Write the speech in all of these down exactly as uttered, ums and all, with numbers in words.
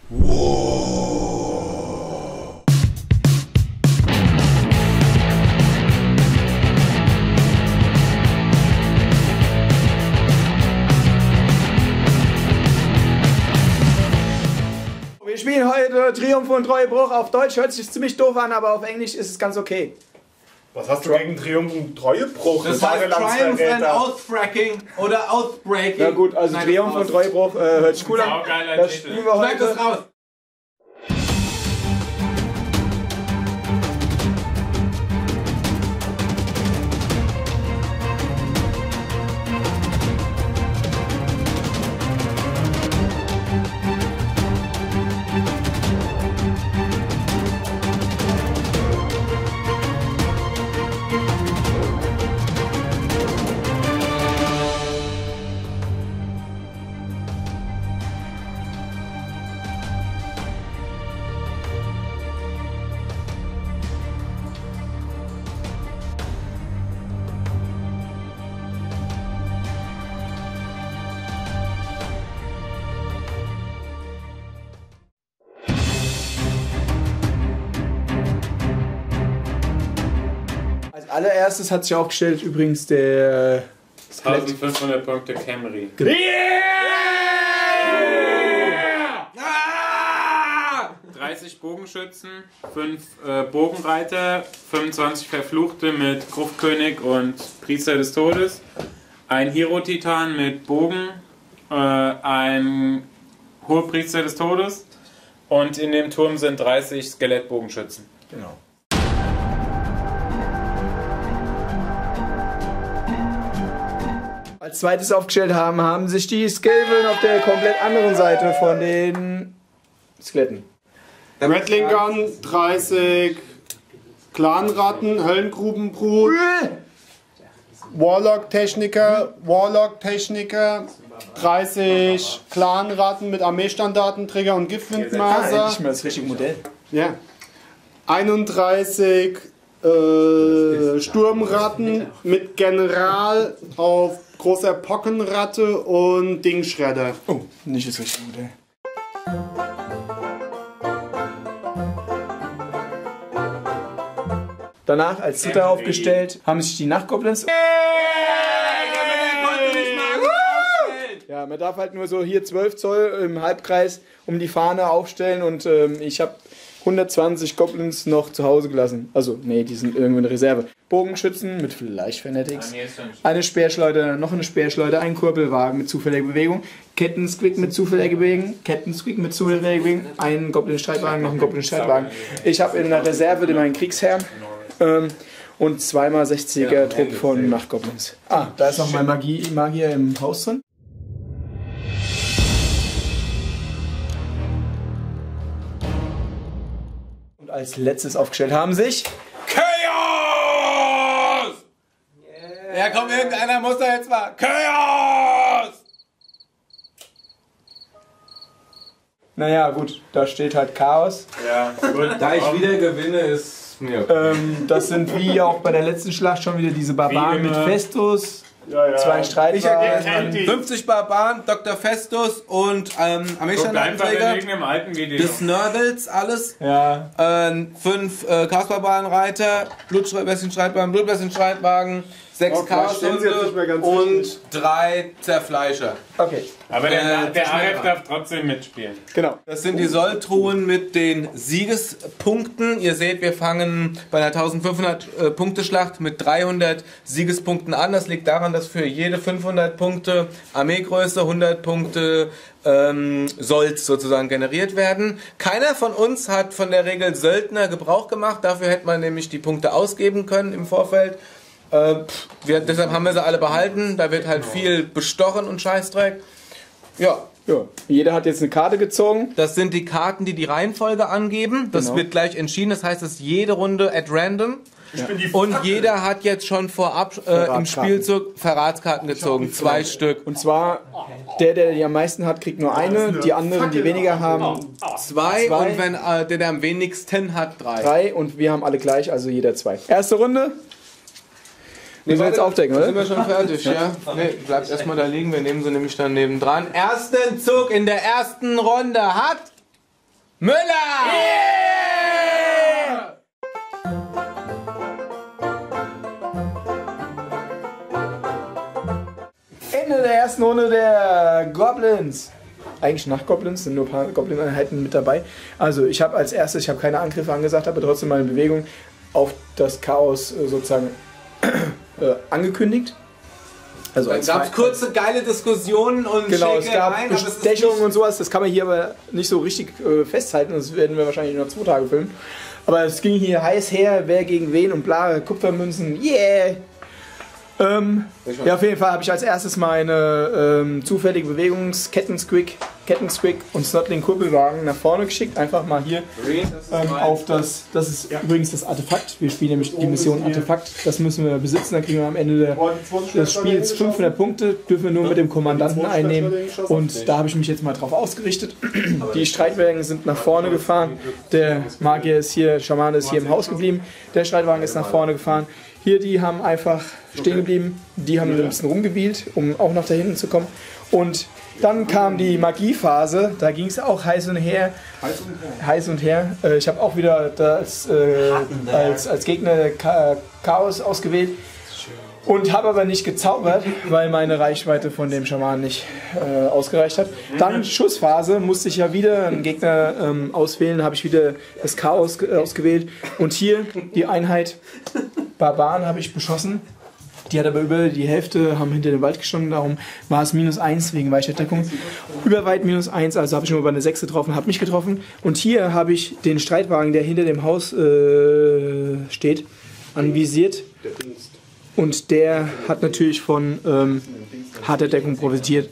Wow. Wir spielen heute Triumph und Treuebruch. Auf Deutsch hört sich ziemlich doof an, aber auf Englisch ist es ganz okay. Was hast du gegen Triumph und Treuebruch? Das heißt Triumph and Outfracking oder Outbreaking. Na gut, also Nein, Triumph und Treuebruch äh, hört sich cool an. Das Titel. spielen wir Schneid das heute. raus. Als allererstes hat sich aufgestellt übrigens der Skelett. eintausendfünfhundert Punkte Camry. Yeah! Ah! dreißig Bogenschützen, fünf äh, Bogenreiter, fünfundzwanzig Verfluchte mit Gruftkönig und Priester des Todes, ein Hero-Titan mit Bogen, äh, ein Hohepriester des Todes und in dem Turm sind dreißig Skelettbogenschützen. Genau. Als zweites aufgestellt haben, haben sich die Skaven auf der komplett anderen Seite von den Skeletten. Rattling Gun, dreißig Clanratten, Höllengrubenbrut, Warlock Techniker, Warlock Techniker, dreißig Clanratten mit Armeestandardenträger und Ah, Giftwindmaser. endlich mal das richtige Modell. Ja. einunddreißig äh, Sturmratten mit General auf großer Pockenratte und Dingschredder. Oh, nicht das richtige Modell. Danach als dritter aufgestellt haben sich die Nachtgoblins. Ja, man darf halt nur so hier zwölf Zoll im Halbkreis um die Fahne aufstellen und ähm, ich habe hundertzwanzig Goblins noch zu Hause gelassen. Also, nee, die sind irgendwo in Reserve. Bogenschützen mit vielleicht Fanatics. Eine Speerschleuder, noch eine Speerschleuder, ein Kurbelwagen mit zufälliger Bewegung, Kettensquick mit zufälliger Bewegung, Kettensquick mit zufälliger Bewegung, ein Goblin-Streitwagen, noch ein Goblin-Streitwagen. Ich habe in der Reserve den meinen Kriegsherrn ähm, und zweimal sechziger Trupp von Nachtgoblins. Ah, da ist noch mein Magie Magier im Haus drin. Und als letztes aufgestellt haben sich Chaos! Yeah. Ja, komm, irgendeiner muss da jetzt mal. Chaos! Naja, gut, da steht halt Chaos. Ja, gut. Da ich wieder gewinne, ist mir. Ähm, das sind wie auch bei der letzten Schlacht schon wieder diese Barbaren Wie mit immer. Festus, Ja, ja. zwei Ich Streitwagen. erkennt die. fünfzig Barbaren, Doktor Festus und ähm, Guck einfach in Armeestandardenträger irgendeinem alten Video. des Nörgels, alles. Ja, Äh, fünf äh, Chaosbarbarenreiter, Blutbessenstreitwagen, Blutbessenstreitwagen, sechs Oh, vielleicht stimmen sie jetzt nicht mehr Chaoshunde ganz und richtig. drei Zerfleischer. okay, Aber der, Äh, der schnell Aref ran. darf trotzdem mitspielen. genau. Das sind die Solltruhen mit den Siegespunkten. Ihr seht, wir fangen bei einer eintausendfünfhundert äh, Punkte Schlacht mit dreihundert Siegespunkten an. Das liegt daran, dass für jede fünfhundert Punkte Armeegröße hundert Punkte ähm, Sold sozusagen generiert werden. Keiner von uns hat von der Regel Söldner Gebrauch gemacht. Dafür hätte man nämlich die Punkte ausgeben können im Vorfeld. Äh, pff, wir, deshalb haben wir sie alle behalten. Da wird halt viel bestochen und Scheißdreck. Ja, Ja, jeder hat jetzt eine Karte gezogen. das sind die Karten, die die Reihenfolge angeben. Das Genau. wird gleich entschieden. Das heißt, es ist jede Runde at random. Ich bin die Und Fackel. jeder hat jetzt schon vorab äh, im Verratskarten. Spielzug Verratskarten gezogen. Zwei Stück. Und zwar, der, der die am meisten hat, kriegt nur eine. Die anderen, die weniger haben, Zwei, Zwei. und wenn äh, der, der am wenigsten hat, drei. drei. Und wir haben alle gleich, also jeder zwei. Erste Runde. Müssen wir jetzt aufdecken, Sind oder? wir schon fertig, ja? Nee, bleibt erstmal da liegen, wir nehmen sie nämlich dann nebendran. Ersten Zug in der ersten Runde hat Müller! Yeah! Ende der ersten Runde der Goblins. Eigentlich nach Goblins, sind nur ein paar Goblin-Einheiten mit dabei. Also ich habe als erstes, ich habe keine Angriffe angesagt, aber trotzdem meine Bewegung auf das Chaos äh, sozusagen äh, angekündigt. Also Dann gab es kurze geile Diskussionen und genau, es gab Schäkereien, aber es ist Bestechungen und sowas, das kann man hier aber nicht so richtig äh, festhalten, das werden wir wahrscheinlich noch zwei Tage filmen. Aber es ging hier heiß her, wer gegen wen und bla, Kupfermünzen, yeah! Ähm, ja, auf jeden Fall habe ich als erstes meine ähm, zufällige Bewegungs Kettensquick, Kettensquick und Snotling Kurbelwagen nach vorne geschickt. Einfach mal hier ähm, auf das, das ist ja übrigens das Artefakt. Wir spielen nämlich die Mission Artefakt. Das müssen wir besitzen, dann kriegen wir am Ende der, des Spiels fünfhundert Punkte, dürfen wir nur mit dem Kommandanten einnehmen. Und da habe ich mich jetzt mal drauf ausgerichtet. Die Streitwagen sind nach vorne gefahren. Der Magier ist hier, Schamane ist hier im Haus geblieben. Der Streitwagen ist nach vorne gefahren. Hier, die haben einfach stehen geblieben, die haben ein bisschen rumgebielt, um auch nach da hinten zu kommen. Und dann kam die Magiephase, da ging es auch heiß und her. Heiß und her. Heiß und her. Äh, ich habe auch wieder das, äh, als, als Gegner Chaos ausgewählt und habe aber nicht gezaubert, weil meine Reichweite von dem Schaman nicht äh, ausgereicht hat. Dann Schussphase, musste ich ja wieder einen Gegner ähm, auswählen, habe ich wieder das Chaos äh, ausgewählt. Und hier die Einheit Barbaren habe ich beschossen. Die hat aber über die Hälfte, haben hinter dem Wald gestanden, darum war es minus eins wegen Weichheitsdeckung. Überweit minus eins, also habe ich nur bei einer sechs getroffen, habe mich getroffen. Und hier habe ich den Streitwagen, der hinter dem Haus äh, steht, anvisiert. Und der hat natürlich von ähm, harter Deckung profitiert.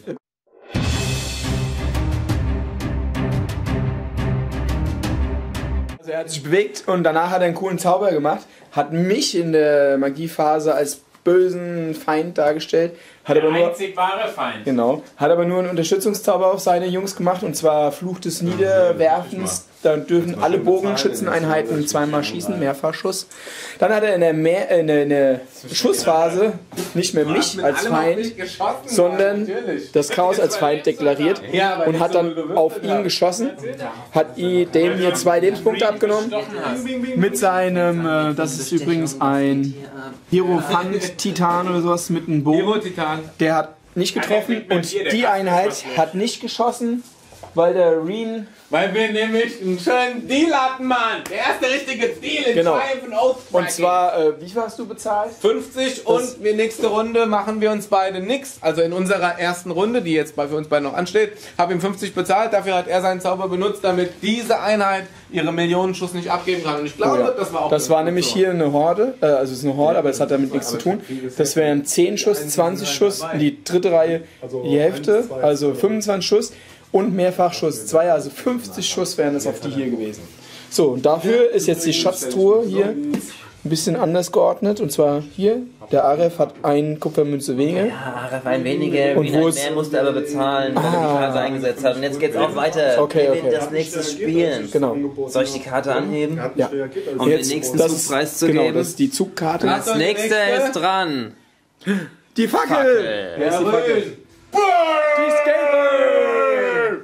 Also er hat sich bewegt und danach hat er einen coolen Zauber gemacht, hat mich in der Magiephase als bösen Feind dargestellt, hat Der aber nur einzig wahre Feind. genau, hat aber nur einen Unterstützungszauber auf seine Jungs gemacht und zwar Fluch des Niederwerfens. Da dürfen alle Bogenschützeneinheiten zweimal schießen, Mehrfachschuss. Dann hat er in der, Mehr, äh, in der, in der Schussphase nicht mehr mich als Feind, sondern das Chaos als Feind deklariert und hat dann auf ihn geschossen, hat dem hier zwei Lebenspunkte abgenommen mit seinem, äh, das ist übrigens ein Hierophant-Titan oder sowas mit einem Bogen. Hero-Titan. Der hat nicht getroffen und die Einheit hat nicht geschossen, weil der Reen... Weil wir nämlich einen schönen Deal hatten, Mann. Der erste richtige Deal in Genau. Triumph and Oath. Und zwar, äh, wie viel hast du bezahlt? fünfzig und wir nächste Runde machen wir uns beide nix. Also in unserer ersten Runde, die jetzt bei für uns beide noch ansteht, habe ihm fünfzig bezahlt. Dafür hat er seinen Zauber benutzt, damit diese Einheit ihre Millionenschuss nicht abgeben kann. Und ich glaube, Oh ja. das war auch Das war nämlich hier eine Horde, äh, also es ist eine Horde, aber es hat damit nichts zu tun. Das wären zehn Schuss, zwanzig Schuss, in die dritte Reihe die Hälfte, also fünfundzwanzig Schuss und Mehrfachschuss zwei, also fünfzig Schuss wären es auf die hier gewesen. So, und dafür ist jetzt die Schatztruhe hier ein bisschen anders geordnet, und zwar hier, der Aref hat eine Kupfermünze weniger. Ja, Aref ein weniger, Und Wien wo ein ist- mehr musste aber bezahlen, weil er die Ah. Karte eingesetzt hat. Und jetzt geht's auch weiter. Okay, Wer will okay. das nächste spielen? Genau. Soll ich die Karte anheben? Ja. Um Jetzt, den nächsten das Zug ist, preiszugeben? genau, das ist die Zugkarte. Das nächste ist dran. Die Fackel! Fackel. Wer ist die Fackel? Die Skater!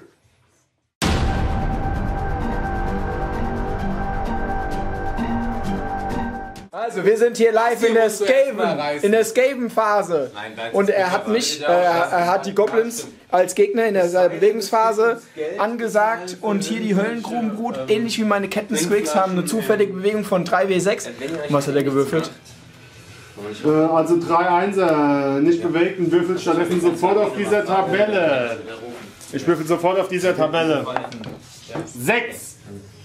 Also, wir sind hier live in der Skaven, in der Skaven-Phase. Und er hat mich, äh, er hat die Goblins als Gegner in der Bewegungsphase angesagt. Und hier die Höllengrubenbrut, ähnlich wie meine Kettensquicks, haben eine zufällige Bewegung von drei W sechs. Was hat er gewürfelt? Äh, also drei Einser, nicht bewegt und würfelt stattdessen sofort auf dieser Tabelle. Ich würfel sofort auf dieser Tabelle. Sechs.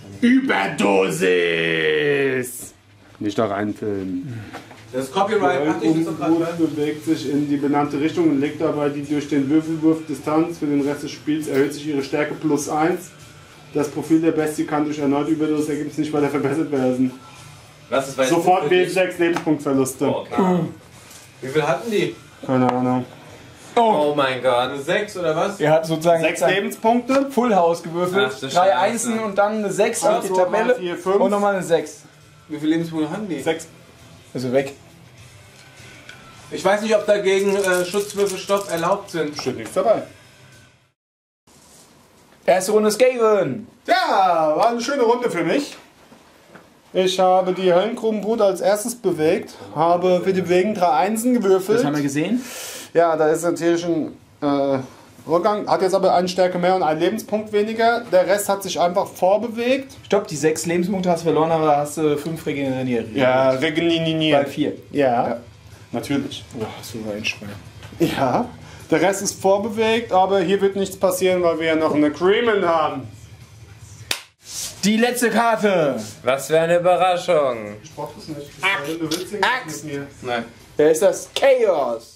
Überdosis. Nicht da reinfilmen. Das Copyright macht ich das doch gerade. Umbrut bewegt sich in die benannte Richtung und legt dabei die durch den Würfelwurf Distanz. Für den Rest des Spiels erhöht sich ihre Stärke plus eins. Das Profil der Bestie kann durch erneute Überdosis-Ergebnisse nicht weiter verbessert werden. Was ist bei Sofort W sechs Lebenspunktverluste. Okay. Wie viel hatten die? Keine Ahnung. Oh mein Gott. Eine sechs oder was? Er hat sozusagen Sechs Lebenspunkte. Full House gewürfelt, Ach, du drei Scheiße. Einsen und dann eine sechs auf die Also, Tabelle mal vier, fünf. und nochmal eine sechs. Wie viele Lebenspunkte hatten die? Sechs. Also weg. Ich weiß nicht, ob dagegen äh, Schutzwürfelstoff erlaubt sind. Steht nichts dabei. Erste Runde Skaven. Ja, war eine schöne Runde für mich. Ich habe die Höllengrubenbrut als erstes bewegt, habe für die Bewegung drei Einsen gewürfelt. Das haben wir gesehen. Ja, da ist natürlich ein äh, Rückgang, hat jetzt aber eine Stärke mehr und einen Lebenspunkt weniger. Der Rest hat sich einfach vorbewegt. Stopp, die sechs Lebenspunkte hast du verloren, aber hast du fünf regeneriert. Ja, regeneriert. Bei vier. Ja, Ja. natürlich. Oh, so ein Schwein. Ja, der Rest ist vorbewegt, aber hier wird nichts passieren, weil wir ja noch eine Creamen haben. Die letzte Karte. Was für eine Überraschung. Ich brauch das nicht. Du willst ja Axt. mit mir. Nein. Wer ist das? Chaos.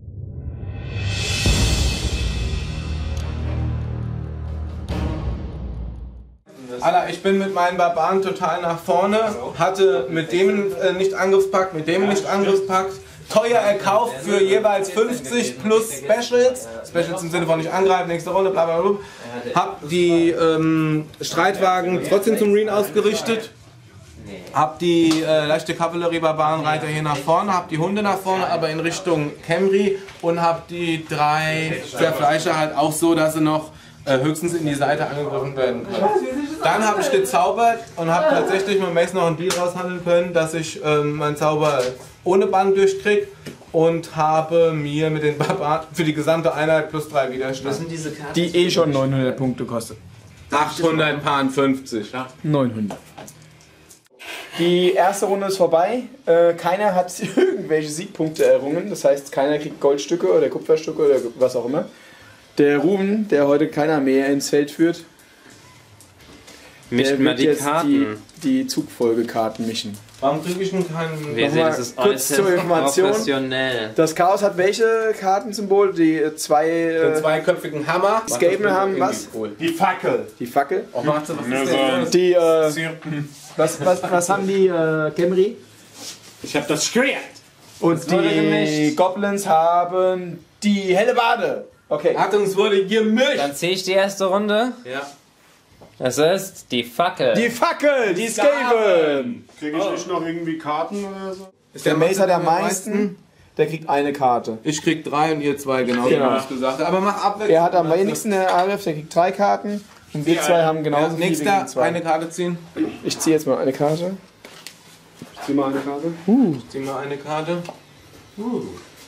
Alter, ich bin mit meinen Barbaren total nach vorne, hatte mit dem äh, nicht Angriffspakt, mit dem nicht Angriffspakt, teuer erkauft für jeweils fünfzig plus Specials, Specials im Sinne von nicht angreifen, nächste Runde, bla bla bla, hab die ähm, Streitwagen trotzdem zum Marine ausgerichtet, hab die äh, leichte Kavallerie-Barbarenreiter hier nach vorne, hab die Hunde nach vorne, aber in Richtung Camry und hab die drei Verfleischer halt auch so, dass sie noch äh, höchstens in die Seite angegriffen werden können. Dann habe ich gezaubert und habe tatsächlich mit Mace noch einen Deal raushandeln können, dass ich ähm, meinen Zauber ohne Bann durchkriege und habe mir mit den Barbaren für die gesamte Einheit plus drei Widerstand. diese Karten? Die eh schon neunhundert Punkte kostet. achthundertfünfzig. neunhundert. Die erste Runde ist vorbei. Äh, keiner hat irgendwelche Siegpunkte errungen. Das heißt, keiner kriegt Goldstücke oder Kupferstücke oder was auch immer. Der Ruben, der heute keiner mehr ins Feld führt, Mischt der mal wird die jetzt Karten. die, die Zugfolgekarten mischen. Warum kriege ich denn keinen... Wir sehen, Nochmal das ist kurz äußerst zur Information. professionell. Das Chaos hat welche Kartensymbole? Die äh, zwei... Den Äh, zweiköpfigen Hammer. Skaven haben was? Cool. Die Fackel. die Fackel. Oh, warte, was Nur ist so denn ein- das? Die, äh, Zirpen. was, was, was haben die äh, Camry? Ich hab das Schwert. Und wurde die gemischt. Goblins haben die helle Bade. Okay. Achtung, es wurde gemischt. Dann zähle ich die erste Runde. Ja. Das ist die Fackel. Die Fackel, die Skaven. Kriege ich nicht noch irgendwie Karten oder so? Ist Der Mace hat am meisten. Der kriegt eine Karte. Ich krieg drei und ihr zwei, genau, Genau. wie ich es gesagt habe. Aber mach abwechselnd. Er hat am wenigsten der Arif, der kriegt drei Karten. Und wir zwei haben Ja, genauso viele. wir kriegen nächster, zwei. eine Karte ziehen. Ich ziehe jetzt mal eine Karte. Zieh mal eine Karte. Zieh mal eine Karte. Uh.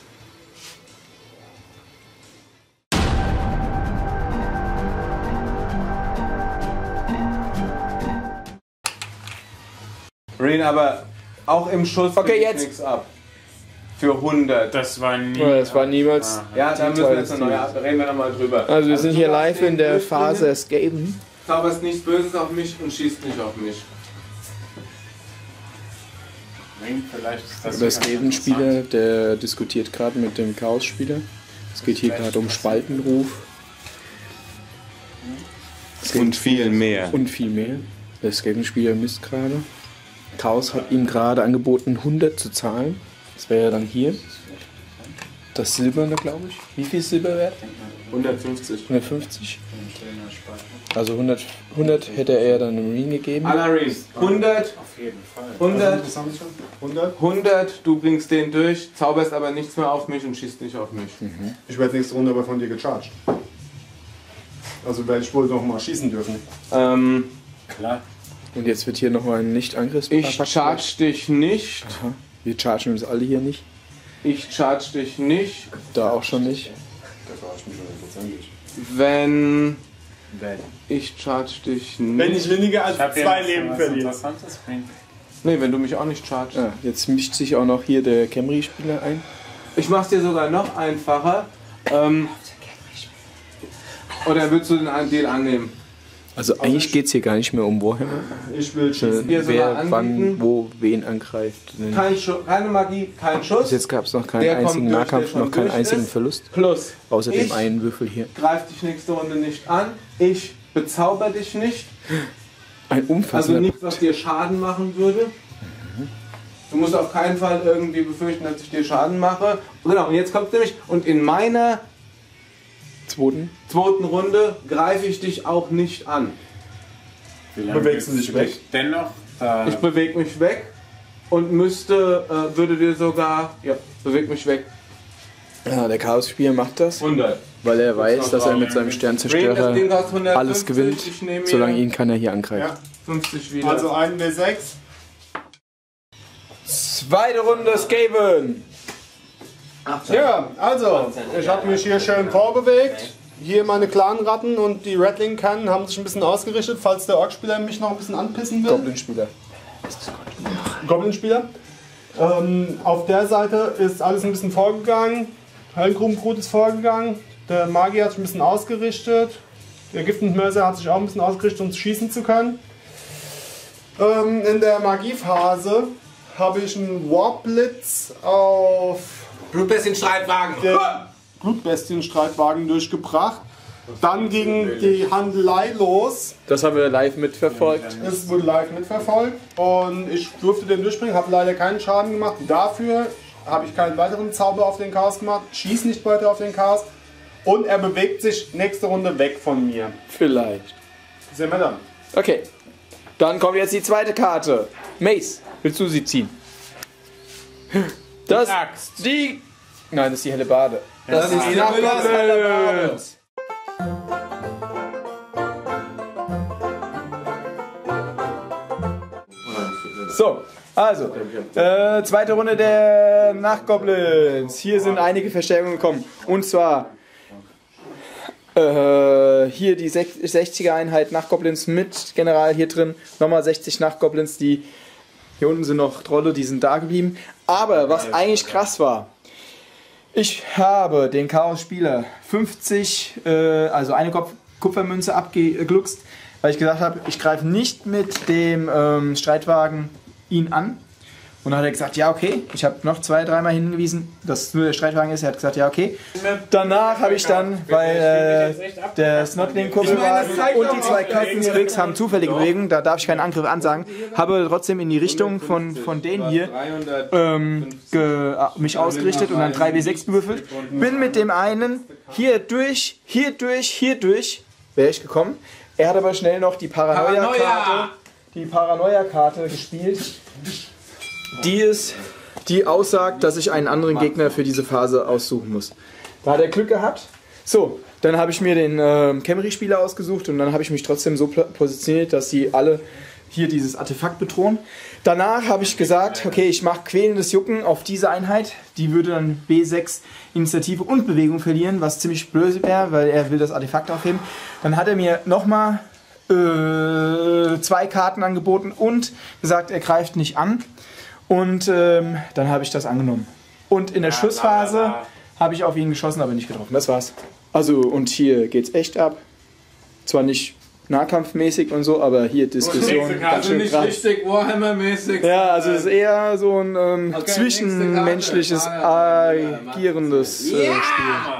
Rain, aber auch im Schuss Okay, krieg ich jetzt. nichts ab. Für hundert. Das war nie. Oh, das war niemals. Ja, da müssen wir jetzt eine neue Team. ab. Reden wir nochmal drüber. Also wir sind hier du live darfst den in der durchbringen, Phase Skaven. Zauberst nichts Böses auf mich und schießt nicht auf mich. Vielleicht ist das Der sogar Skaven-Spieler, der diskutiert gerade mit dem Chaos-Spieler. Es geht hier gerade um Spaltenruf. Und viel mehr. Und viel mehr. Der Skaven-Spieler misst gerade. Chaos hat ihm gerade angeboten, hundert zu zahlen. Das wäre ja dann hier. Das Silberne, glaube ich. Wie viel ist Silber wert? hundertfünfzig. hundertfünfzig. Also hundert, hundert hätte er dann einem Marine gegeben. Alarin, hundert, Auf jeden Fall. hundert, Was haben wir schon? hundert? hundert, du bringst den durch, zauberst aber nichts mehr auf mich und schießt nicht auf mich. Ich werde nächste Runde aber von dir gecharged. Also werde ich wohl noch mal schießen dürfen. Ähm, klar. Und jetzt wird hier nochmal ein Nicht-Angriffs. ich charge dich nicht, Aha. Wir chargen uns alle hier nicht. ich charge dich nicht, Da auch schon nicht. Da verarsch mich hundertprozentig. wenn Wenn. ich charge dich nicht. Wenn ich weniger als Ich hab hier zwei was Leben was verliere. Interessantes bringen. Nee, wenn du mich auch nicht chargest. Ah, jetzt mischt sich auch noch hier der Camry-Spieler ein. Ich mach's dir sogar noch einfacher. Ähm, oder willst du den einen Deal annehmen? Also eigentlich geht es hier gar nicht mehr um Warhammer. Ich will Äh, schießen. Wir sogar wer wann, anbieten. wo, wen angreift. Denn Kein Schu keine Magie, kein Schuss. bis jetzt gab es noch keinen Der kommt einzigen durch, Nahkampf, der schon noch keinen durch einzigen ist. Verlust. Plus, Außer dem ich einen Würfel hier. greif dich nächste Runde nicht an. Ich bezauber dich nicht. Ein Also umfassender... nichts, was dir Schaden machen würde. Du musst auf keinen Fall irgendwie befürchten, dass ich dir Schaden mache. Genau, und jetzt kommt nämlich, und in meiner zweiten. zweiten Runde greife ich dich auch nicht an. Wie lange Bewegst du willst dich weg? Dennoch. Äh, Ich bewege mich weg und müsste, äh, würde dir sogar, ja, beweg mich weg. Ja, der Chaos-Spieler macht das. hundert. weil er weiß, dass er mit seinem Sternzerstörer Das Ding kostet hundertfünfzig, alles gewinnt. ich nehme mir Solange ihn keiner hier angreift. Ja. fünfzig wieder. Also ein W sechs. Zweite Runde Skaven. Ja, also, ich habe mich hier schön vorbewegt. Hier meine Clanratten und die Rattling-Kannen haben sich ein bisschen ausgerichtet, falls der Orc-Spieler mich noch ein bisschen anpissen will. Goblin-Spieler. Goblin-Spieler. Ähm, auf der Seite ist alles ein bisschen vorgegangen. Höllengrumbrut ist vorgegangen. Der Magier hat sich ein bisschen ausgerichtet. Der Gift- und Mörser hat sich auch ein bisschen ausgerichtet, um schießen zu können. Ähm, in der Magiephase habe ich einen Warblitz auf Blutbestien-Streitwagen. den Blutbestien-Streitwagen durchgebracht. Dann ging die Handelei los. Das haben wir live mitverfolgt. Es wurde live mitverfolgt und ich durfte den durchbringen, habe leider keinen Schaden gemacht. Dafür habe ich keinen weiteren Zauber auf den Chaos gemacht, schieß nicht weiter auf den Chaos und er bewegt sich nächste Runde weg von mir. Vielleicht. Sehen wir dann. Okay. Dann kommt jetzt die zweite Karte. Mace, willst du sie ziehen? Das Axt. die. Nein, das ist die helle Bade. Das ist die Nachtgoblins. So, also, äh, zweite Runde der Nachtgoblins. Hier sind einige Verstärkungen gekommen. Und zwar äh, hier die sechziger Einheit Nachtgoblins mit General hier drin. Nochmal sechzig Nachtgoblins, die hier unten sind noch Trolle, die sind da geblieben. Aber was eigentlich krass war, ich habe den Chaos-Spieler fünfzig, äh, also eine Kopf Kupfermünze abgegluckst, weil ich gesagt habe, ich greife nicht mit dem ähm, Streitwagen ihn an. Und dann hat er gesagt, ja okay, ich habe noch zwei, dreimal hingewiesen, dass es nur der Streitwagen ist. Er hat gesagt, ja okay. Danach habe ich dann, weil äh, der Snotling-Kuppelwagen und die zwei Captain's haben zufällige Bewegungen, da darf ich keinen Angriff ansagen, habe trotzdem in die Richtung von, von denen hier ähm, ge, mich ausgerichtet und dann drei W sechs gewürfelt. Bin mit dem einen hier durch, hier durch, hier durch, wäre ich gekommen. Er hat aber schnell noch die Paranoia-Karte die Paranoia-Karte gespielt, die ist, die aussagt, dass ich einen anderen Gegner für diese Phase aussuchen muss. Da hat er Glück gehabt. So, dann habe ich mir den äh, Camry-Spieler ausgesucht und dann habe ich mich trotzdem so positioniert, dass sie alle hier dieses Artefakt bedrohen. Danach habe ich gesagt, okay, ich mache quälendes Jucken auf diese Einheit. Die würde dann B sechs Initiative und Bewegung verlieren, was ziemlich böse wäre, weil er will das Artefakt aufheben. Dann hat er mir nochmal äh, zwei Karten angeboten und gesagt, er greift nicht an. Und ähm, dann habe ich das angenommen. Und in der Schussphase habe ich auf ihn geschossen, aber nicht getroffen. Das war's. Also, und hier geht's echt ab. Zwar nicht nahkampfmäßig und so, aber hier Diskussion ganz Also schön nicht krass. richtig Warhammer-mäßig. Ja, also es ist eher so ein ähm, Okay, zwischenmenschliches, nächste Karte. Ja, ja, ja. agierendes äh, Ja. Spiel.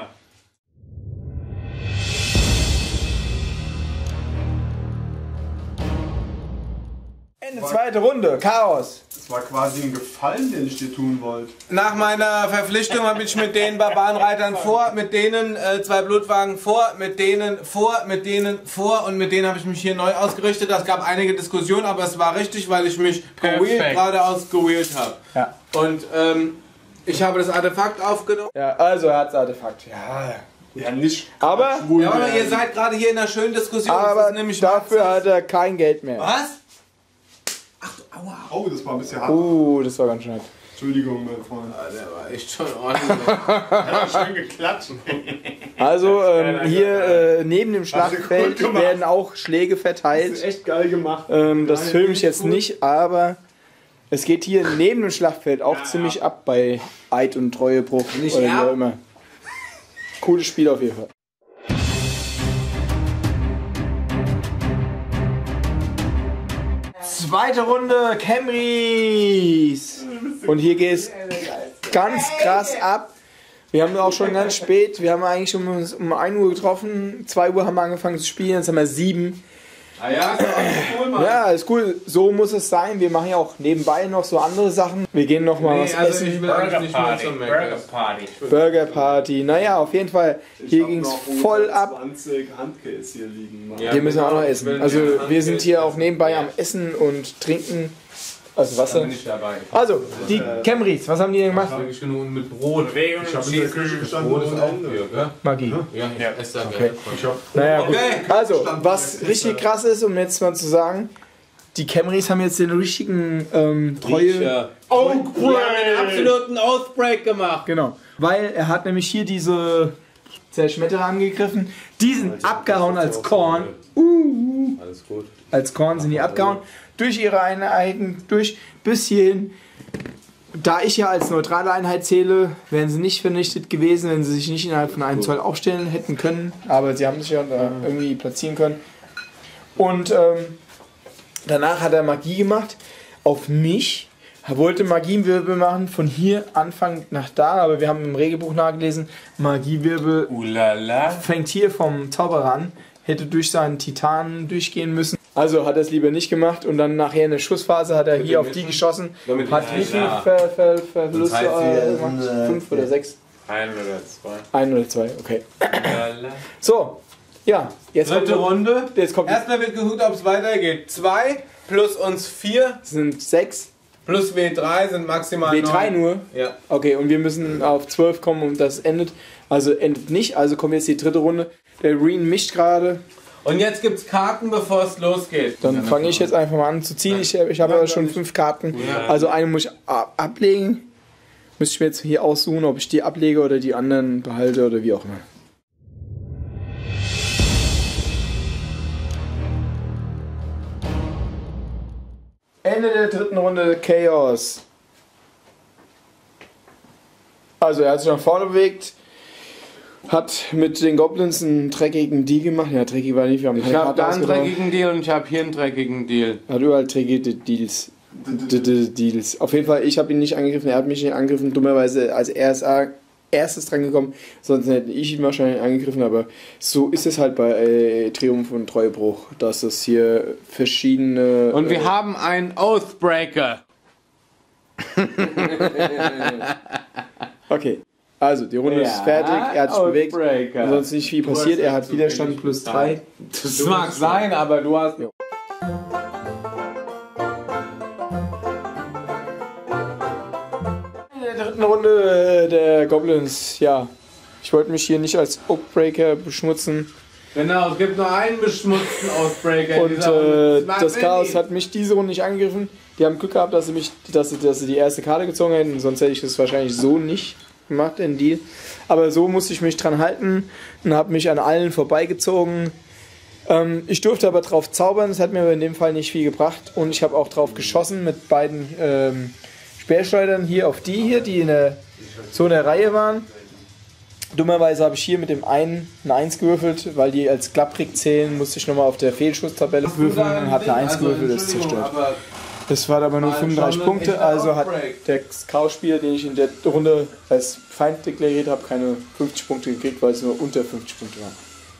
Ende zweite Runde, Chaos. Das war quasi ein Gefallen, den ich dir tun wollte. Nach meiner Verpflichtung habe ich mit den Barbarenreitern vor, mit denen äh, zwei Blutwagen vor, mit denen vor, mit denen vor und mit denen habe ich mich hier neu ausgerichtet. Es gab einige Diskussionen, aber es war richtig, weil ich mich gewheelt, geradeaus gewheelt habe. Ja. Und ähm, ich habe das Artefakt aufgenommen. Ja, also er hat das Artefakt. Ja, Ja, nicht. aber, Ja, aber ihr seid gerade hier in einer schönen Diskussion. Das aber ist nämlich dafür Nazis. hat er kein Geld mehr. Was? Ach, du, aua. Oh, das war ein bisschen hart. Oh, das war ganz schön. Entschuldigung, mein Freund. Ah, der war echt schon ordentlich. Schön geklatscht. Also ähm, hier äh, neben dem gut Schlachtfeld gemacht. werden auch Schläge verteilt. Echt geil gemacht. Ähm, das Nein, filme ich richtig jetzt gut. nicht, aber es geht hier neben dem Schlachtfeld auch ziemlich ab bei Eid und Treuebruch Nicht oder wie ab? auch immer. Cooles Spiel auf jeden Fall. Zweite Runde Camrys. Und hier geht es ganz krass ab. Wir haben auch schon ganz spät, wir haben eigentlich um, um ein Uhr getroffen, zwei Uhr haben wir angefangen zu spielen, jetzt haben wir sieben. Ah ja, ist doch cool, Mann. Ja, ist cool, so muss es sein. Wir machen ja auch nebenbei noch so andere Sachen. Wir gehen noch mal Nee, was also essen. ich will eigentlich nicht mehr Party, zum Burger Meckers. Party. Burger Party. Naja, auf jeden Fall, hier ging es voll ab. zwanzig Handcase hier liegen. Mann. Ja, Hier müssen wir auch noch genau. essen. Ich will Also den wir sind hier auch Handcase nebenbei essen. am Essen und Trinken. Also Wasser. bin ich dabei. Also, die Camrys, was haben die denn gemacht? Ich genug mit Brot. Bewegung Ich habe in der Küche gestanden. Brot ist ohne auch Ende. hier, gell? Magie. Ja, ich esse da Okay. gerne. Ich hab Naja, gut. Okay. Also, was richtig krass ist, um jetzt mal zu sagen, die Camrys haben jetzt den richtigen ähm, Treue. Wir haben einen absoluten Oathbreak gemacht. Genau. Weil er hat nämlich hier diese Zerschmetterer angegriffen. Die sind abgehauen als Korn. Uh, Alles gut. als Korn sind die abgehauen. Durch ihre Einheiten, durch bis hierhin. Da ich ja als neutrale Einheit zähle, wären sie nicht vernichtet gewesen, wenn sie sich nicht innerhalb von einem Zoll aufstellen hätten können. Aber sie haben sich ja da irgendwie platzieren können. Und ähm, danach hat er Magie gemacht auf mich. Er wollte Magiewirbel machen, von hier anfangen nach da, aber wir haben im Regelbuch nachgelesen, Magiewirbel Ulala. fängt hier vom Zauberer an, hätte durch seinen Titanen durchgehen müssen. Also hat er es lieber nicht gemacht und dann nachher in der Schussphase hat er hier auf die geschossen. Damit Hat die- wie viel Ja. Ver, Ver, Verluste? Das heißt, sie äh, sind, gemacht? äh, Fünf oder sechs? Ein oder zwei. Ein oder zwei, okay. Ulala. So, ja, jetzt Dritte kommt, Runde. jetzt kommt Erstmal wird geguckt, ob es weitergeht. Zwei plus uns vier es sind sechs, plus W drei sind maximal W drei neun. nur. Ja. Okay, und wir müssen auf zwölf kommen und das endet. Also endet nicht, also kommt jetzt die dritte Runde. Der Reen mischt gerade. Und jetzt gibt's Karten, bevor es losgeht. Dann fange ich jetzt einfach mal an zu ziehen. Ich, ich habe aber schon fünf Karten. Also eine muss ich ab- ablegen. Müsste ich mir jetzt hier aussuchen, ob ich die ablege oder die anderen behalte oder wie auch immer. Ende der dritten Runde Chaos. Also er hat sich nach vorne bewegt. Hat mit den Goblins einen dreckigen Deal gemacht. Ja, dreckig war nicht, wir haben Ich keine habe Karte da einen ausgenommen. dreckigen Deal und ich habe hier einen dreckigen Deal. Hat überall dreckige Deals. D- d- Deals. Auf jeden Fall, ich habe ihn nicht angegriffen, er hat mich nicht angegriffen. Dummerweise als er ist a- erstes dran gekommen, sonst hätte ich ihn wahrscheinlich angegriffen. Aber so ist es halt bei äh, Triumph und Treuebruch, dass es hier verschiedene. Und wir äh, haben einen Oathbreaker. Okay, also die Runde ist fertig, er hat sich bewegt. Oathbreaker. Ansonsten nicht viel passiert, er hat Widerstand plus drei. Das mag sein, aber du hast... In der dritten Runde äh, der Goblins, ja. Ich wollte mich hier nicht als Oakbreaker beschmutzen. Genau, es gibt nur einen beschmutzten Oathbreaker. in Und dieser Runde. äh, war das Benny. Chaos hat mich diese Runde nicht angegriffen. Die haben Glück gehabt, dass sie, mich, dass sie, dass sie die erste Karte gezogen hätten. Sonst hätte ich das wahrscheinlich so nicht gemacht, den Deal. Aber so musste ich mich dran halten und habe mich an allen vorbeigezogen. Ähm, ich durfte aber drauf zaubern. Das hat mir aber in dem Fall nicht viel gebracht. Und ich habe auch drauf geschossen mit beiden ähm, Speerschleudern hier auf die hier, die in der, so in der Reihe waren. Dummerweise habe ich hier mit dem einen eine eins gewürfelt, weil die als klapprig zählen, musste ich nochmal auf der Fehlschusstabelle würfeln und habe eine eins Also, gewürfelt, das ist Entschuldigung, zerstört. aber Das war aber nur War fünfunddreißig schon ein Punkte, echter also hat Outbreak. der Chaos-Spieler, den ich in der Runde als Feind deklariert habe, keine fünfzig Punkte gekriegt, weil es nur unter fünfzig Punkte waren.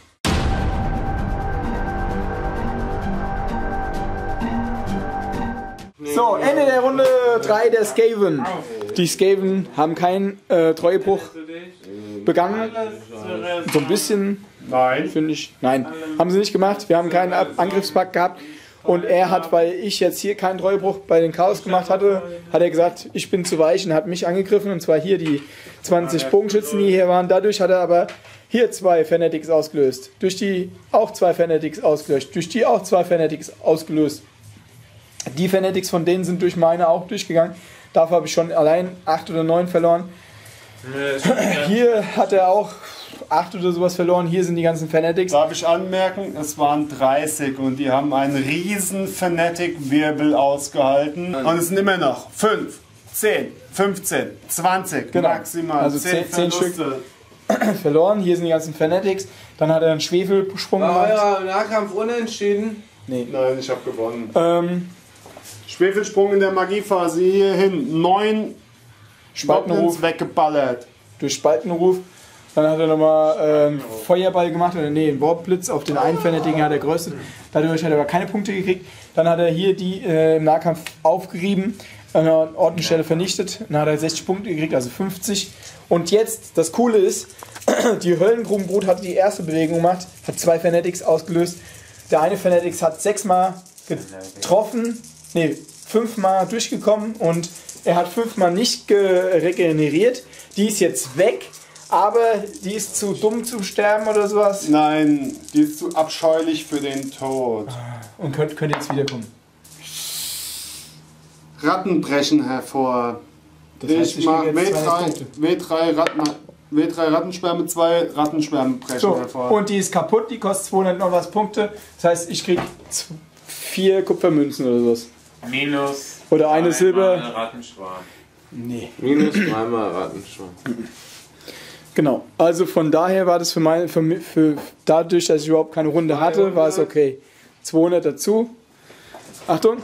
So, Ende der Runde drei der Skaven. Die Skaven haben keinen äh, Treuebruch begangen. So ein bisschen, Nein. finde ich. Nein, haben sie nicht gemacht. Wir haben keinen Ab- Angriffspakt gehabt. Und er hat, weil ich jetzt hier keinen Treuebruch bei den Chaos gemacht hatte, hat er gesagt, ich bin zu weich und hat mich angegriffen. Und zwar hier die zwanzig Bogenschützen, die hier waren. Dadurch hat er aber hier zwei Fanatics ausgelöst. Durch die auch zwei Fanatics ausgelöst. Durch die auch zwei Fanatics ausgelöst. Die Fanatics von denen sind durch meine auch durchgegangen. Dafür habe ich schon allein acht oder neun verloren. Hier hat er auch acht oder sowas verloren. Hier sind die ganzen Fanatics. Darf ich anmerken, es waren dreißig und die haben einen riesen Fanatic-Wirbel ausgehalten. Und es sind immer noch fünf, zehn, fünfzehn, zwanzig Genau. maximal. Also zehn zehn- zehn Verluste. verloren. Hier sind die ganzen Fanatics. Dann hat er einen Schwefelsprung war gemacht. euer Nahkampf unentschieden? Nee. Nein, ich habe gewonnen. Ähm, Schwefelsprung in der Magiephase hier hin. Neun Spaltenruf Goblins weggeballert. durch Spaltenruf. Dann hat er nochmal äh, einen Feuerball gemacht, oder nee, einen Warpblitz auf den einen Fanatiken hat er geröstet. Dadurch hat er aber keine Punkte gekriegt. Dann hat er hier die äh, im Nahkampf aufgerieben, an einer Ordnungsstelle vernichtet. Dann hat er sechzig Punkte gekriegt, also fünfzig. Und jetzt, das Coole ist, die Höllengrubenbrut hat die erste Bewegung gemacht, hat zwei Fanatics ausgelöst. Der eine Fanatics hat sechsmal getroffen, nee, fünfmal durchgekommen und er hat fünfmal nicht regeneriert. Die ist jetzt weg, aber die ist zu dumm zum Sterben oder sowas. Nein, die ist zu abscheulich für den Tod. Und könnt, könnt jetzt wiederkommen. Ratten brechen hervor. Das heißt, ich ich mach kriege W jetzt drei, zweihundert Punkte. W drei, Ratten, W drei Rattensperme, zwei Rattensperme brechen So, hervor. und die ist kaputt, die kostet zweihundert noch was Punkte. Das heißt, ich krieg z- vier Kupfermünzen oder sowas. Minus. Oder eine einmal Silber. Rattenschwarm. Nee. Minus dreimal Rattenschwarm. Genau. Also von daher war das für meine, für, mi- für dadurch, dass ich überhaupt keine Runde hatte, war es okay. zweihundert dazu. Achtung.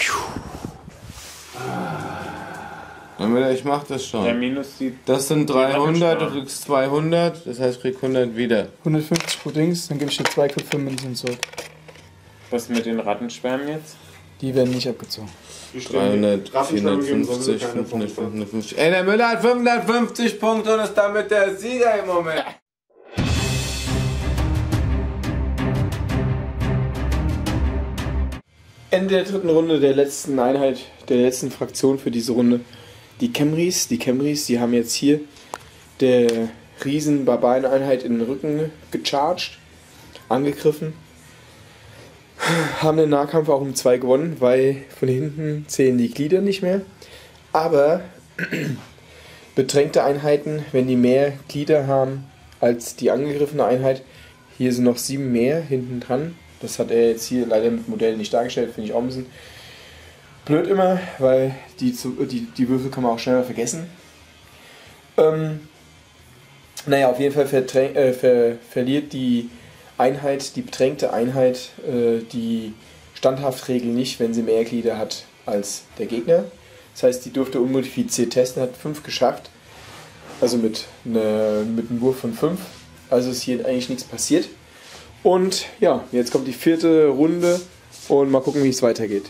Damit ich mach das Der schon. Minus die. Das sind dreihundert, du Rattenschwarm. kriegst zweihundert, das heißt, ich krieg hundert wieder. hundertfünfzig pro Dings, dann gebe ich dir zwei Kupfermünzen zurück. Was mit den Rattenschwärmen jetzt? Die werden nicht abgezogen. dreihundert, vierhundertfünfzig, fünfhundert, fünfhundertfünfzig. Ey, der Müller hat fünfhundertfünfzig Punkte und ist damit der Sieger im Moment. Ende der dritten Runde der letzten Einheit, der letzten Fraktion für diese Runde. Die Camrys, die Camrys, die haben jetzt hier der riesen Barbaren-Einheit in den Rücken gecharged, angegriffen. Haben den Nahkampf auch um zwei gewonnen, weil von hinten zählen die Glieder nicht mehr. Aber bedrängte Einheiten, wenn die mehr Glieder haben als die angegriffene Einheit, hier sind noch sieben mehr hinten dran. Das hat er jetzt hier leider mit Modellen nicht dargestellt, finde ich auch ein bisschen blöd immer, weil die, die, die Würfel kann man auch schneller vergessen. Ähm, naja, auf jeden Fall verdräng, äh, ver, verliert die Einheit, die bedrängte Einheit, äh, die Standhaftregel nicht, wenn sie mehr Glieder hat als der Gegner. Das heißt, die durfte unmodifiziert testen, hat fünf geschafft. Also mit, ne, mit einem Wurf von fünf. Also ist hier eigentlich nichts passiert. Und ja, jetzt kommt die vierte Runde und mal gucken, wie es weitergeht.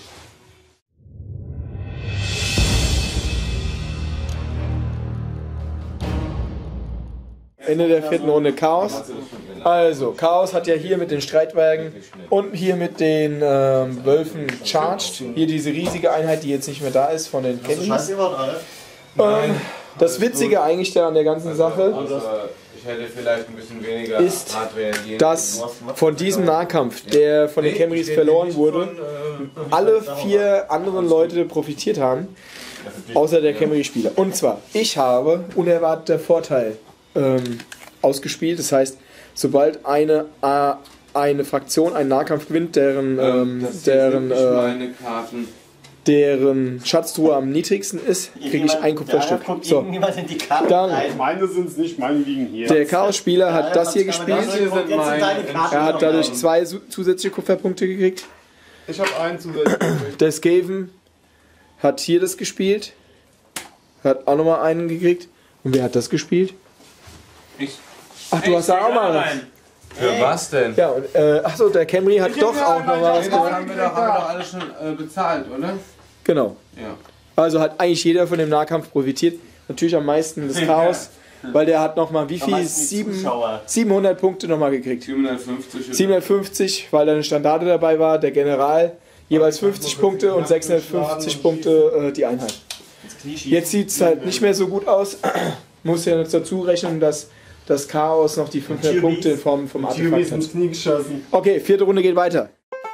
Ende der vierten Runde Chaos. Also, Chaos hat ja hier mit den Streitwagen und hier mit den ähm, Wölfen charged. Hier diese riesige Einheit, die jetzt nicht mehr da ist, von den Camrys. Ähm, das Witzige eigentlich da an der ganzen Sache Also, ich hätte vielleicht ein bisschen weniger ist, hart reagieren. dass von diesem Nahkampf, der von den Camrys verloren wurde, alle vier anderen Leute profitiert haben, außer der Camry-Spieler. Und zwar, ich habe unerwarteter Vorteil ähm, ausgespielt. Das heißt, sobald eine, äh, eine Fraktion einen Nahkampf gewinnt, deren, ähm, deren, äh, meine Karten. deren Schatztruhe am niedrigsten ist, kriege ich ein Kupferstück. So, dann, Meine sind es nicht, meine liegen hier. der Chaos-Spieler hat das hier gespielt. Er Er hat dadurch zwei su- zusätzliche Kupferpunkte gekriegt. Ich habe einen zusätzlich. Der Skaven hat hier das gespielt. Hat auch nochmal einen gekriegt. Und wer hat das gespielt? Ich. Ach, du hast da auch mal was. Für was denn? Ja, und, äh, achso, der Camry hat doch auch noch was Das gemacht. haben wir doch, haben wir doch alle schon äh, bezahlt, oder? Genau. Ja. Also hat eigentlich jeder von dem Nahkampf profitiert. Natürlich am meisten das Chaos, weil der hat nochmal wie viel? Sieben, siebenhundert Punkte nochmal gekriegt. siebenhundertfünfzig. siebenhundertfünfzig, weil da eine Standarte dabei war, der General, jeweils fünfzig Punkte und sechshundertfünfzig Punkte äh, die Einheit. Jetzt sieht es halt nicht mehr so gut aus. Muss ja noch dazu rechnen, dass das Chaos noch die fünfhundert Punkte in Form vom Tibis Artefakt ins hat. Knie geschossen. Okay, vierte Runde geht weiter.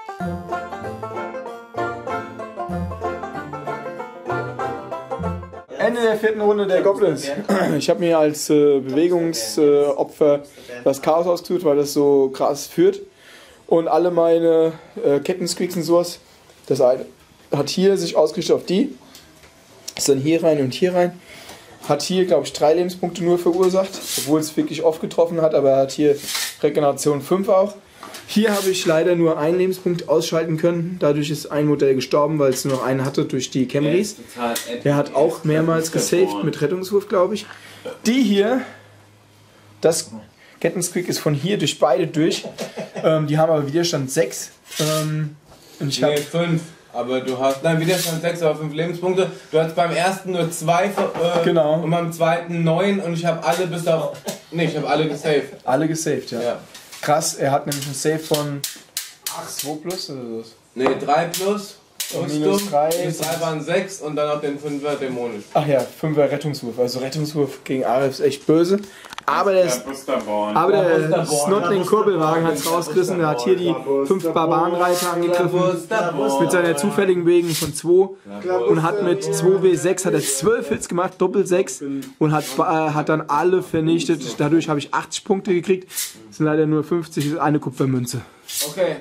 Ende der vierten Runde der Goblins. Ich habe mir als äh, Bewegungsopfer äh, das Chaos ausgesucht, weil das so krass führt. Und alle meine äh, Kettensqueaks und sowas, das eine hat hier sich ausgerichtet auf die, ist dann hier rein und hier rein. Hat hier, glaube ich, drei Lebenspunkte nur verursacht, obwohl es wirklich oft getroffen hat, aber er hat hier Regeneration fünf auch. Hier habe ich leider nur einen Lebenspunkt ausschalten können, dadurch ist ein Modell gestorben, weil es nur noch einen hatte durch die Camrys. Der hat auch mehrmals gesaved mit Rettungswurf, glaube ich. Die hier, das Kettensquick ist von hier durch beide durch. Ähm, die haben aber Widerstand sechs. Ähm, und ich habe Nee, fünf. Aber du hast, nein, Widerstand sechs, aber fünf Lebenspunkte. Du hast beim ersten nur zwei äh, Genau. und beim zweiten neun und ich habe alle bis auf. Nee, ich habe alle gesaved. alle gesaved, ja. Ja. Krass, er hat nämlich einen Save von zwei plus oder so. Nee, drei plus. minus drei. Ist einfach ein sechs und dann noch den fünfer dämonisch. Ach ja, fünfer Rettungswurf. Also Rettungswurf gegen Arif ist echt böse. Aber der, aber der Snotling Kurbelwagen hat es rausgerissen. Der hat hier die fünf Barbarenreiter angegriffen mit seiner zufälligen Bewegung von zwei und hat mit zwei W sechs hat er zwölf Hits gemacht, doppelt sechs und hat, äh, hat dann alle vernichtet. Dadurch habe ich achtzig Punkte gekriegt. Das sind leider nur fünfzig, eine Kupfermünze. Okay.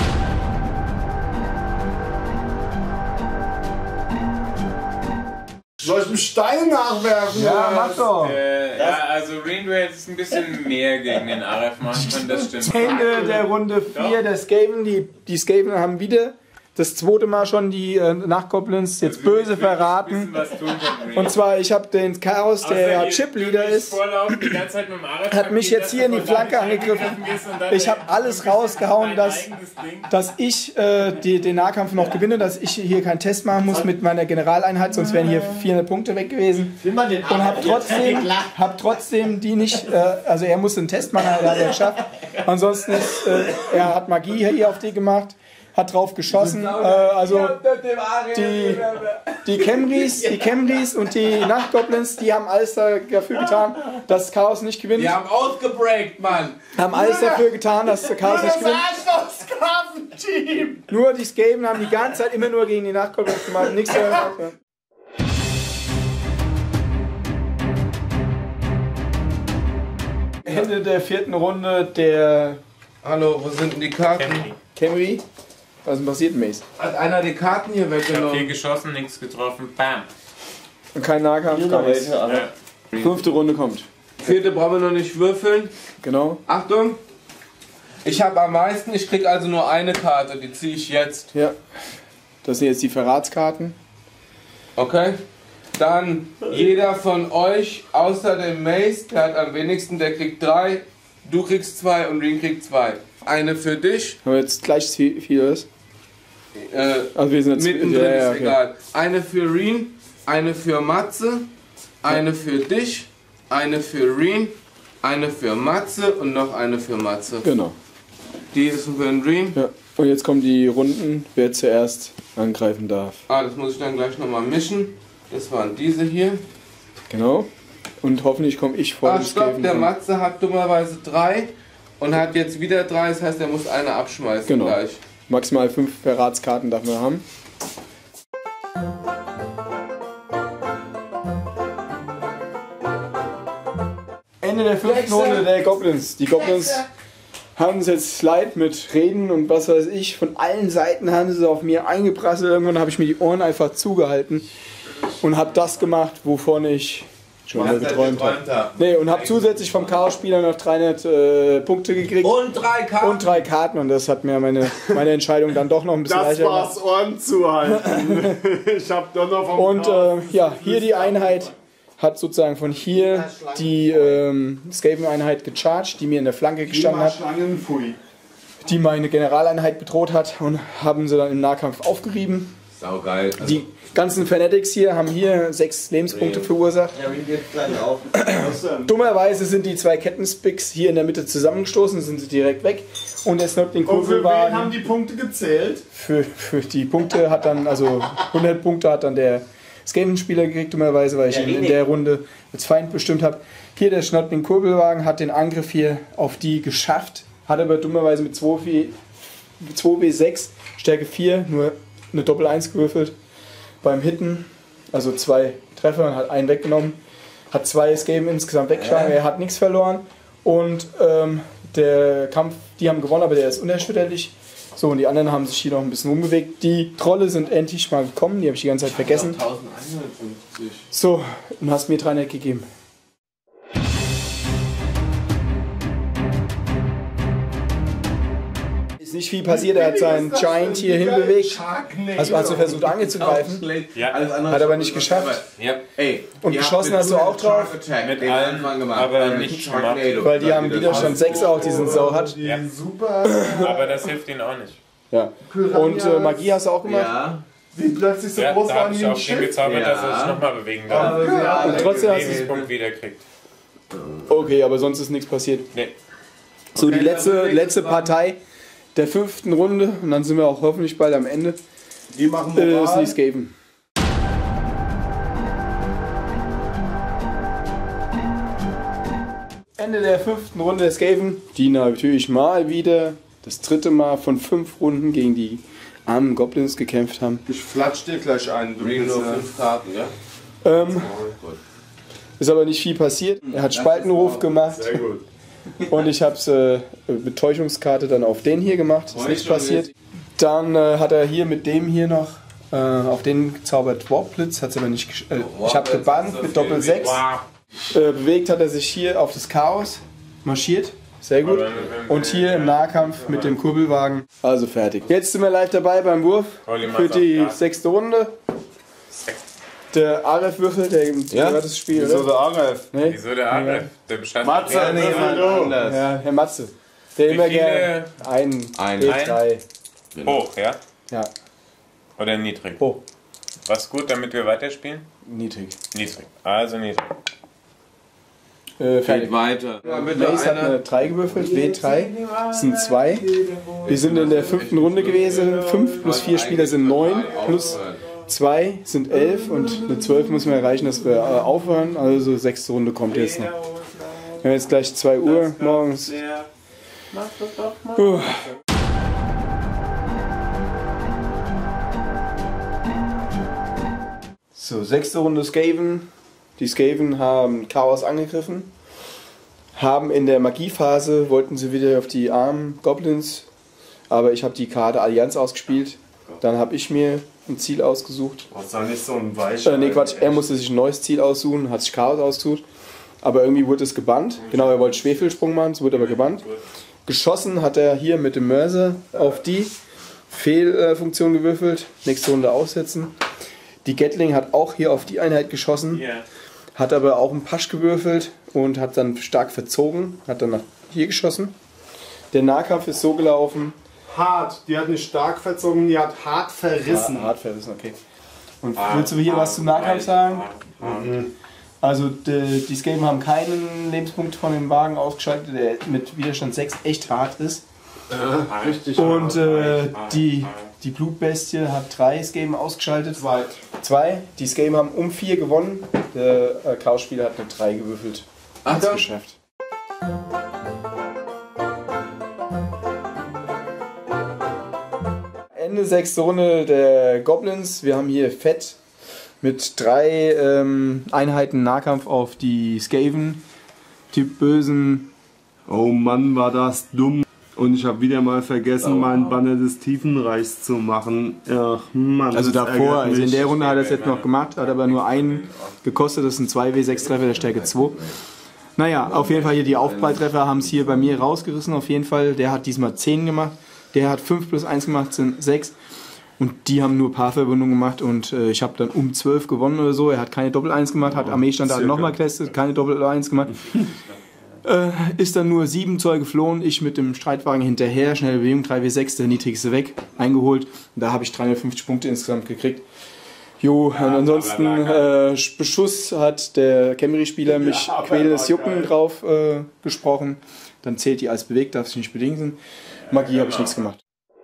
Soll ich einen Stein nachwerfen? Ja, mach doch. Äh, ja, also Rainway ist ein bisschen mehr gegen den Aref machen, das stimmt. Ende der Runde vier der Skaven. Die, die Skaven haben wieder das zweite Mal schon die äh, Nachtgoblins jetzt böse verraten. Und zwar, ich habe den Chaos, der ja Chip-Leader ist, hat mich jetzt hier in die Flanke angegriffen. Ich habe alles rausgehauen, dass, dass ich äh, die, den Nahkampf noch gewinne, dass ich hier keinen Test machen muss mit meiner Generaleinheit, sonst wären hier vierhundert Punkte weg gewesen. Und habe trotzdem, hab trotzdem die nicht, äh, also er musste einen Test machen, aber hat er geschafft. Ansonsten ist, äh, er hat Magie hier auf die gemacht. Hat drauf geschossen, äh, also die, die Camrys, die Camrys und die Nachtgoblins, die haben alles dafür getan, dass Chaos nicht gewinnt. Die haben ausgebreakt, Mann. Haben alles dafür getan, dass Chaos nicht gewinnt. Nur die Skaven haben die ganze Zeit immer nur gegen die Nachtgoblins gemacht, nichts mehr. Ende der vierten Runde der Hallo, wo sind denn die Karten? Camry. Was ist denn passiert, Mace? Hat einer die Karten hier Ich hab weggenommen? viel geschossen, nichts getroffen, bam. Und kein Nahkampf, gar nichts. Ja. Fünfte Runde kommt. Vierte brauchen wir noch nicht würfeln. Genau. Achtung! Ich habe am meisten, ich krieg also nur eine Karte, die ziehe ich jetzt. Ja. Das sind jetzt die Verratskarten. Okay? Dann jeder von euch, außer dem Mace, der hat am wenigsten, der kriegt drei. Du kriegst zwei und Ring kriegt zwei. Eine für dich. Haben wir jetzt gleich viel, viel was? Äh, Also wir sind jetzt mittendrin ja, ja, ist okay. egal. Eine für Reen, eine für Matze, eine für dich, eine für Reen, eine für Matze und noch eine für Matze. Genau. Die ist für den Reen. Ja. Und jetzt kommen die Runden, wer zuerst angreifen darf. Ah, das muss ich dann gleich nochmal mischen. Das waren diese hier. Genau. Und hoffentlich komme ich vor Ah, den stopp, Skaven der dran. Matze hat dummerweise drei und hat jetzt wieder drei, das heißt, er muss eine abschmeißen Genau. gleich. Maximal fünf Verratskarten darf man haben. Ende der fünften Runde der Goblins. Die Goblins haben es jetzt leid mit Reden und was weiß ich. Von allen Seiten haben sie auf mir eingeprasselt. Irgendwann habe ich mir die Ohren einfach zugehalten und habe das gemacht, wovon ich schon mal geträumt habe. Nee, und habe zusätzlich vom Chaos-Spieler noch dreihundert äh, Punkte gekriegt. Und drei Karten. Und drei Karten und das hat mir meine, meine Entscheidung dann doch noch ein bisschen Das leichter gemacht. war's, Ohren zuhalten. Ich hab doch noch vom Und äh, ja, hier die Einheit hat sozusagen von hier die ähm, Skaven-Einheit gecharged, die mir in der Flanke gestanden hat, Schlangen, pfui. die meine Generaleinheit bedroht hat und haben sie dann im Nahkampf aufgerieben. Saugeil. Die ganzen Fanatics hier haben hier sechs Lebenspunkte verursacht. Ja, wie geht's gleich auf? Dummerweise sind die zwei Kettenspicks hier in der Mitte zusammengestoßen, sind sie direkt weg. Und der Snotling Und für wen haben Kurbelwagen die Punkte gezählt? für, für die Punkte hat dann, also hundert Punkte hat dann der Skaven-Spieler gekriegt, dummerweise, weil ich ihn in der Runde als Feind bestimmt habe. Hier der Snotling Kurbelwagen hat den Angriff hier auf die geschafft, hat aber dummerweise mit zwei W sechs Stärke vier nur eine Doppel eins gewürfelt beim Hitten, also zwei Treffer und hat einen weggenommen, hat zwei Skaven insgesamt weggeschlagen, er hat nichts verloren und ähm, der Kampf, die haben gewonnen, aber der ist unerschütterlich. So, und die anderen haben sich hier noch ein bisschen umgewegt. Die Trolle sind endlich mal gekommen, die habe ich die ganze Zeit vergessen. eintausendeinhundertfünfzig. So, und hast mir dreihundert gegeben. Ist nicht viel passiert, er hat seinen Giant hier hinbewegt. Also hast du versucht anzugreifen, Ja, Alles andere hat aber schon nicht was geschafft. ja. Ey, Und ihr geschossen habt hast du auch drauf? Mit Den allen, Anfang gemacht. aber Ähm, nicht Sharknado. Weil die haben Widerstand sechs auch, die sind sau hat. Ja. Super. Aber das hilft ihnen auch nicht. Ja. Und äh, Magie hast du auch gemacht? Ja. Die plötzlich so Ja, groß da waren habe wie ich ein auch Schiff. hingezaubert, Ja. dass er sich nochmal bewegen darf. Und trotzdem hast du... Lebenspunkt wieder kriegt. Okay, aber sonst ist nichts passiert. Nee. So, die letzte, letzte Partei der fünften Runde, und dann sind wir auch hoffentlich bald am Ende. Die machen Äh, Moral. das ist die Skaven. Ende der fünften Runde der Skaven, die natürlich mal wieder das dritte Mal von fünf Runden gegen die armen Goblins gekämpft haben. Ich flatsch dir gleich einen. Du Green bist, nur äh, fünf Karten, ja? Ähm, ist aber nicht viel passiert. Er hat Spaltenruf gemacht Sehr gut. und ich habe äh, Betäuschungskarte dann auf den hier gemacht. Ist nichts passiert. Dann äh, hat er hier mit dem hier noch äh, auf den gezaubert Warpblitz, hat es aber nicht. gesch- Äh, ich habe gebannt mit Doppel sechs. Äh, bewegt hat er sich hier auf das Chaos, marschiert, sehr gut. Und hier im Nahkampf mit dem Kurbelwagen. Also fertig. Jetzt sind wir live dabei beim Wurf für die sechste Runde. Der Aref würfelt, der Ja? ja? das Spiel, Wieso oder? der Aref? Nee? Wieso der Arif? Der bestand Matze, Ja, nee, Jemand anders. Ja, Herr Matze. Der Wie immer viele- gerne ein Ein. B drei. hoch, ja? Ja, Oder niedrig? hoch. Was gut, damit wir weiterspielen? Niedrig. Niedrig. Also niedrig. Äh, Geht fertig. weiter. Ja, bitte Mace hat einer. eine drei gewürfelt, W drei. Das sind zwei. Wir sind in der fünften Runde gewesen. fünf plus vier Spieler sind neun. Plus zwei sind elf. Und eine zwölf müssen wir erreichen, dass wir äh, aufhören. Also sechste Runde kommt jetzt noch. Wir haben jetzt gleich zwei Uhr morgens. Puh. So, sechste Runde Skaven. Die Skaven haben Chaos angegriffen. Haben in der Magiephase, wollten sie wieder auf die armen Goblins. Aber ich habe die Karte Allianz ausgespielt. Dann habe ich mir ein Ziel ausgesucht. Was da nicht so ein Weicher? Äh, nee, Quatsch, er musste sich ein neues Ziel aussuchen, hat sich Chaos ausgesucht. Aber irgendwie wurde es gebannt. Genau, er wollte Schwefelsprung machen, es wurde aber gebannt. Geschossen hat er hier mit dem Mörser auf die Fehlfunktion gewürfelt. Nächste Runde aussetzen. Die Gatling hat auch hier auf die Einheit geschossen. Ja. Hat aber auch einen Pasch gewürfelt und hat dann stark verzogen. Hat dann nach hier geschossen. Der Nahkampf ist so gelaufen. Hart. Die hat nicht stark verzogen, die hat hart verrissen. Ah, hart verrissen, okay. Und willst du hier was zum Nahkampf sagen? Also die, die Skaven haben keinen Lebenspunkt von dem Wagen ausgeschaltet, der mit Widerstand sechs echt hart ist. Richtig. Und äh, die, die Blutbestie hat drei Skaven ausgeschaltet. Zwei. Zwei. Die Skaven haben um vier gewonnen. Der äh, Chaos-Spieler hat eine drei gewürfelt. Hat's Achtung. geschafft. Ende sechste Runde der Goblins. Wir haben hier Fett mit drei ähm, Einheiten Nahkampf auf die Skaven. Die bösen. Oh Mann, war das dumm. Und ich habe wieder mal vergessen, meinen Banner des Tiefenreichs zu machen. Ach Mann. Also das davor, ärgert also in mich. der Runde hat er es jetzt noch gemacht, hat aber nur einen gekostet. Das sind zwei W sechs Treffer der Stärke zwei. Naja, auf jeden Fall hier die Aufpralltreffer haben es hier bei mir rausgerissen. Auf jeden Fall, der hat diesmal zehn gemacht. Der hat fünf plus eins gemacht, sind sechs. Und die haben nur Paarverbindungen gemacht und äh, ich habe dann um zwölf gewonnen oder so. Er hat keine Doppel eins gemacht, hat Armeestand halt nochmal getestet, keine Doppel eins gemacht. äh, ist dann nur sieben Zoll geflohen, ich mit dem Streitwagen hinterher, schnelle Bewegung, drei W sechs, der niedrigste weg, eingeholt. Und da habe ich dreihundertfünfzig Punkte insgesamt gekriegt. Jo, und ansonsten äh, Beschuss hat der Camry-Spieler mich quälendes Jucken drauf äh, gesprochen. Dann zählt die als bewegt, darf sich nicht bedingen. Magie habe ich nichts gemacht.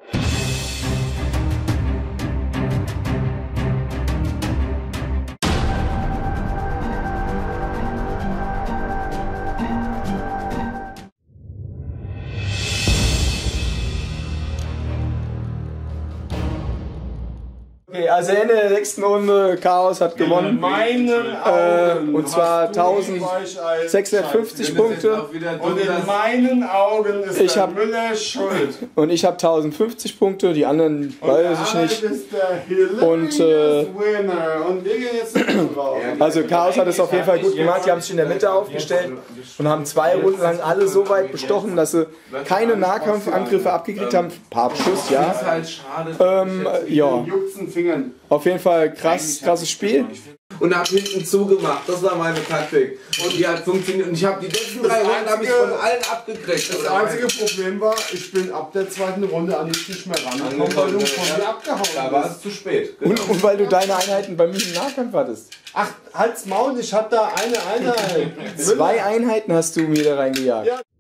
Okay, also Ende der sechsten Runde, Chaos hat gewonnen. In meinen Äh, Augen. und zwar hast du eintausendsechshundertfünfzig Weichei- Punkte. Und in meinen Augen ist Ich der hab- Müller schuld. Und ich habe tausendfünfzig Punkte, die anderen weiß ich nicht. ist der hilarious Und, äh, Winner. Und wir gehen jetzt nicht drauf. Also Chaos hat es auf jeden Fall gut gemacht. Die haben sich in der Mitte aufgestellt und haben zwei Runden lang alle so weit bestochen, dass sie keine Nahkampfangriffe abgekriegt haben. Ein paar Beschuss, ja. ist halt schade. Ähm, ja, Jucksen Fingern. auf jeden Fall krass, krasses Spiel. Und hab hinten zugemacht. Das war meine Taktik. Und die hat funktioniert. Und ich habe die letzten drei Runden hab ich von allen abgekriegt. Das einzige Problem war, ich bin ab der zweiten Runde an dich nicht mehr rangekommen, weil du von mir abgehauen Da war bist. es zu spät. Genau. Und, und weil du deine Einheiten bei mir im Nahkampf hattest. Ach, halt's Maul, ich hab da eine Einheit. Zwei Einheiten hast du mir da reingejagt. Ja.